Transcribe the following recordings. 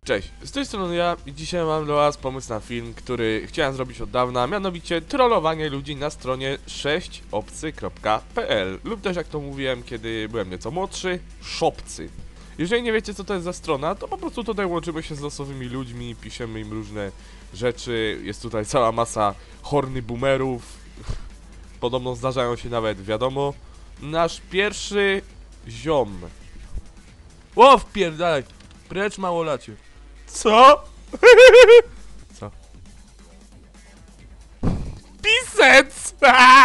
Cześć, z tej strony ja i dzisiaj mam dla was pomysł na film, który chciałem zrobić od dawna, mianowicie trollowanie ludzi na stronie 6obcy.pl lub też, jak to mówiłem, kiedy byłem nieco młodszy, szopcy. Jeżeli nie wiecie, co to jest za strona, to po prostu tutaj łączymy się z losowymi ludźmi, piszemy im różne rzeczy, jest tutaj cała masa horny boomerów, podobno zdarzają się nawet, wiadomo. Nasz pierwszy ziom. O, wpierdalaj! Precz, małolacie. Co? Co? Pisec!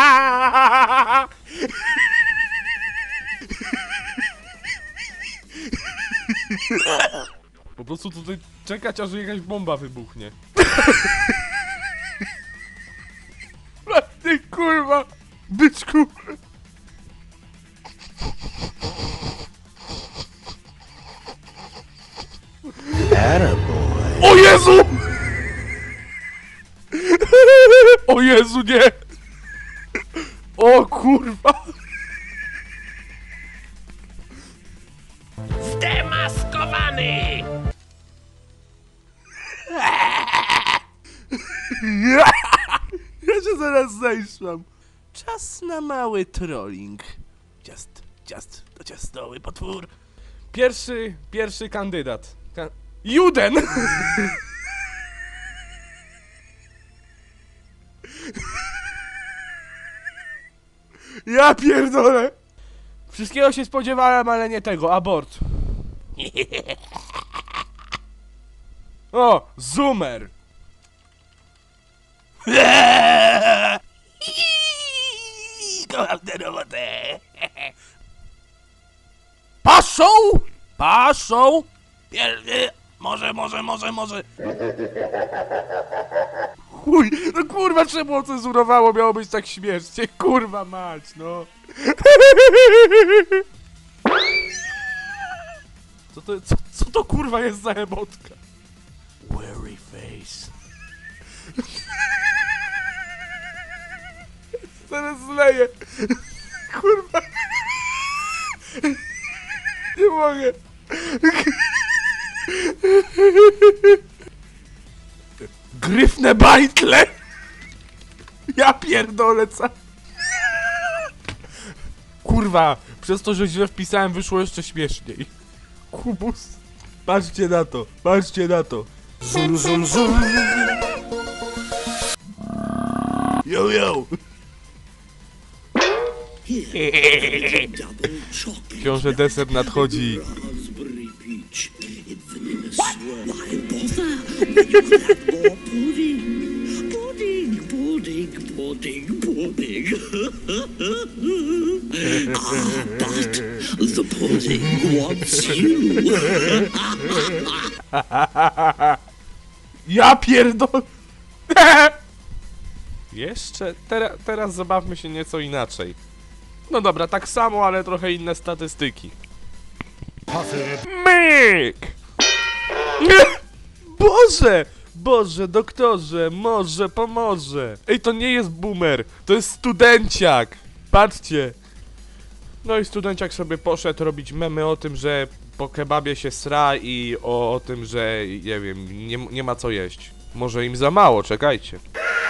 Po prostu tutaj czekać, aż jakaś bomba wybuchnie. Ty kurwa, byczku! O Jezu! O Jezu, nie! O kurwa! Zdemaskowany! Ja się zaraz zajszłam. Czas na mały trolling. To ciastoły potwór. Pierwszy kandydat. Juden! Ja pierdolę! Wszystkiego się spodziewałem, ale nie tego, abort. O, zoomer! Kocham tę robotę. Paszą! Paszą! Może. Chuj, no kurwa, czemu cenzurowało, miało być tak śmiesznie, kurwa mać, no. Co to kurwa jest za emotka? Weary face. Zaraz zleję. Kurwa. Nie mogę. Gryfne bajtle. Ja pierdolę ca... Kurwa, przez to, że źle wpisałem, wyszło jeszcze śmieszniej. Kubus. Patrzcie na to, Zoom. Yo. Książę deser nadchodzi. Pudding. But the pudding wants you. Ja pierdol... Jeszcze... Teraz zabawmy się nieco inaczej. No dobra, tak samo, ale trochę inne statystyki. Myk! Boże, doktorze, może pomoże. Ej, to nie jest boomer, to jest studenciak. Patrzcie. No i studenciak sobie poszedł robić memy o tym, że po kebabie się sra i o tym, że nie wiem, nie ma co jeść. Może im za mało, czekajcie.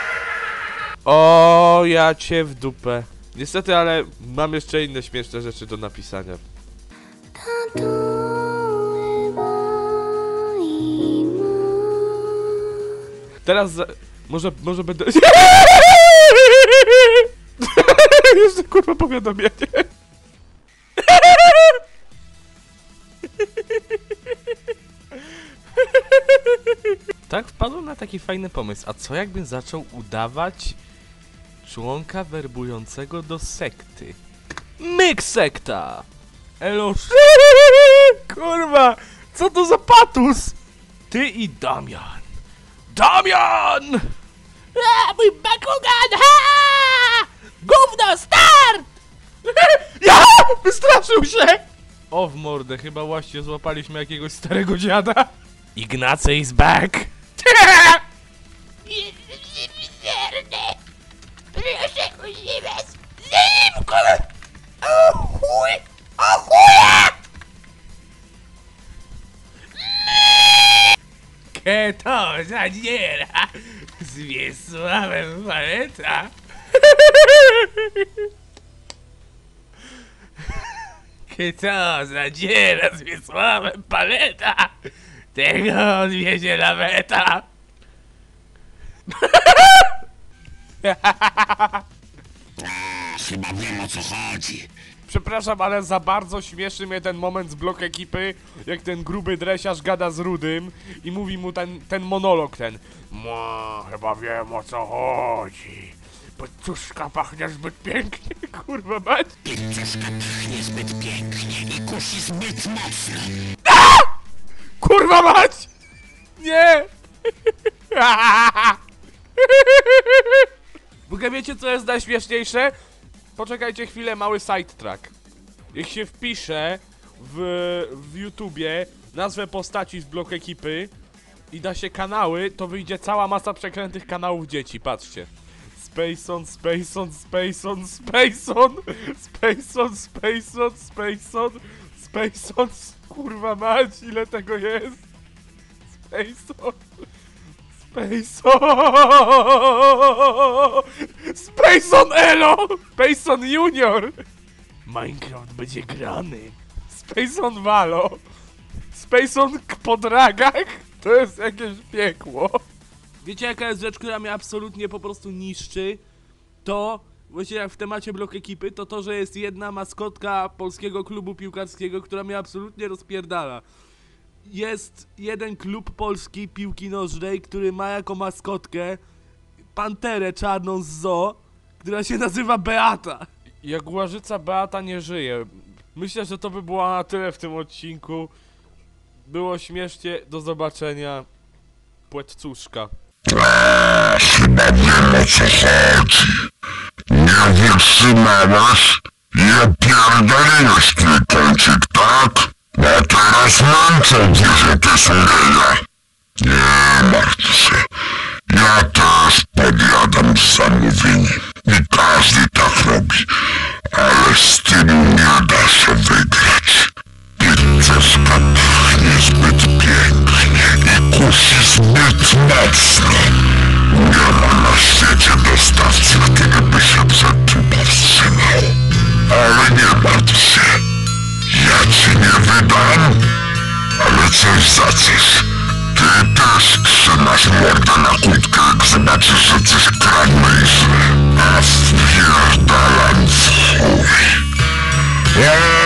O, ja cię w dupę. Niestety, ale mam jeszcze inne śmieszne rzeczy do napisania. Teraz może będę... Jeszcze kurwa powiadomienie. Tak wpadłem na taki fajny pomysł. A co jakbym zaczął udawać członka werbującego do sekty? Myk sekta! Eloż... Kurwa! Co to za patus? Ty i Damian. Damian! Mój Bakugan! Ha! Gówno, start! Ja! Wystraszył się! O w mordę, chyba właśnie złapaliśmy jakiegoś starego dziada. Ignacy is back! Proszę używać zimku! O chuj! O chuja! To zadziera z Wiesławem Paleta. Kto zadziera z Wiesławem Paleta, tego odwiezie laweta. Chyba wiem, o co chodzi. Przepraszam, ale za bardzo śmieszy mnie ten moment z Blok Ekipy, jak ten gruby dresiarz gada z Rudym i mówi mu ten monolog ten. Chyba wiem, o co chodzi. Pizzuszka pachnie zbyt pięknie, kurwa mać. Pizzuszka pachnie zbyt pięknie i kusi zbyt mocno. Kurwa mać! Nie! W ogóle wiecie, co jest najśmieszniejsze? Poczekajcie chwilę, mały sidetrack. Jak się wpisze w YouTubie nazwę postaci z Blok Ekipy i da się kanały, to wyjdzie cała masa przekrętych kanałów dzieci, patrzcie. Spacon, Spacon, Spacon, Spacon, Spacon, Spacon, Spacon, Spacon, kurwa mać, ile tego jest? Spacon, Spacon, Spacon Elo, Spacon Junior, Minecraft będzie grany, Spacon Valo, Spacon po dragach, to jest jakieś piekło. Wiecie, jaka jest rzecz, która mnie absolutnie po prostu niszczy? To, właśnie jak w temacie Blok Ekipy, to, że jest jedna maskotka polskiego klubu piłkarskiego, która mnie absolutnie rozpierdala. Jest jeden klub polski piłki nożnej, który ma jako maskotkę panterę czarną z zoo, która się nazywa Beata. Jaguarzyca Beata nie żyje. Myślę, że to by było na tyle w tym odcinku. Było śmiesznie, do zobaczenia. Płetcuszka. Chyba wiem, o co chodzi. Nie wytrzymałeś i opierdoliłeś trójkącik, tak? A teraz męczę cię, że ty są geja. Nie martw się. Ja też podjadam z zamówień i każdy tak robi. Ale z tym nie da się wygrać. Pizzuszka pachnie zbyt pięknie i kusi zbyt mocno. Nie ma na świecie dostawcy, który by się przed tym powstrzymał. Ale nie martw się. Ja ci nie wydam, ale coś za coś. Ty też trzymasz mordę na kłódkę, jak zobaczysz, że coś kradnę i źle. A wpierdalam w chuj.